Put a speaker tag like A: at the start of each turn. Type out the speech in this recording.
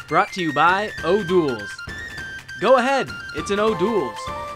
A: Brought to you by Odouls. Go ahead, it's an Odouls.